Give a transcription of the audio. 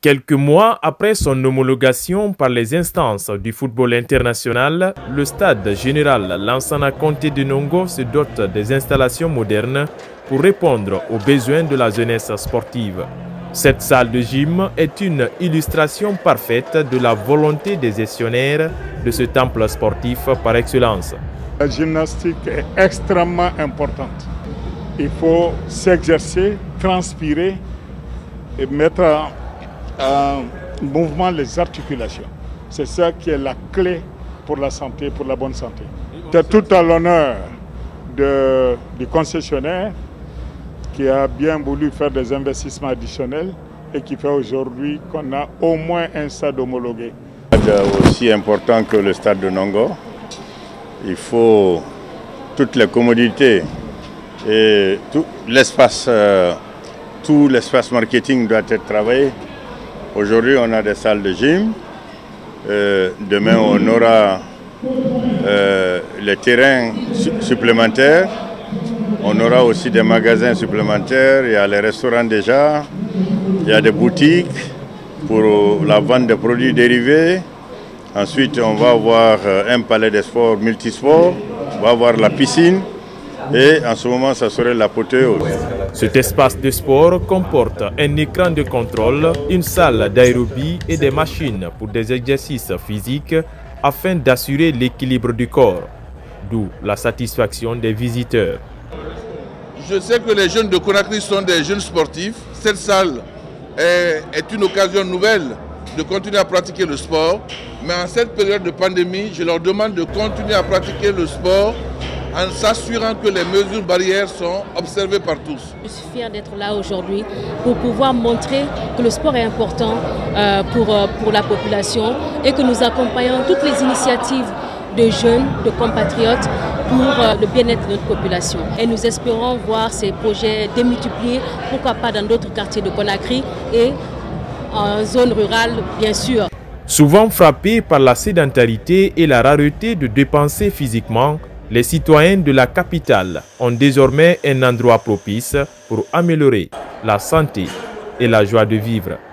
Quelques mois après son homologation par les instances du football international, le stade général Lansana Conté de Nongo se dote des installations modernes pour répondre aux besoins de la jeunesse sportive. Cette salle de gym est une illustration parfaite de la volonté des gestionnaires de ce temple sportif par excellence. La gymnastique est extrêmement importante. Il faut s'exercer, transpirer et mettre en mouvement les articulations. C'est ça qui est la clé pour la santé, pour la bonne santé. C'est tout à l'honneur du concessionnaire qui a bien voulu faire des investissements additionnels et qui fait aujourd'hui qu'on a au moins un stade homologué. C'est aussi important que le stade de Nongo. Il faut toutes les commodités et tout l'espace marketing doit être travaillé. Aujourd'hui, on a des salles de gym. Demain, on aura les terrains supplémentaires. On aura aussi des magasins supplémentaires. Il y a les restaurants déjà. Il y a des boutiques pour la vente de produits dérivés. Ensuite, on va avoir un palais de sport multisport. On va avoir la piscine. Et en ce moment, ça serait l'apothéose. Cet espace de sport comporte un écran de contrôle, une salle d'aérobie et des machines pour des exercices physiques afin d'assurer l'équilibre du corps, d'où la satisfaction des visiteurs. Je sais que les jeunes de Conakry sont des jeunes sportifs. Cette salle est une occasion nouvelle de continuer à pratiquer le sport. Mais en cette période de pandémie, je leur demande de continuer à pratiquer le sport en s'assurant que les mesures barrières sont observées par tous. Je suis fière d'être là aujourd'hui pour pouvoir montrer que le sport est important pour la population et que nous accompagnons toutes les initiatives de jeunes, de compatriotes pour le bien-être de notre population. Et nous espérons voir ces projets démultipliés, pourquoi pas dans d'autres quartiers de Conakry et en zone rurale, bien sûr. Souvent frappés par la sédentarité et la rareté de dépenser physiquement, les citoyens de la capitale ont désormais un endroit propice pour améliorer la santé et la joie de vivre.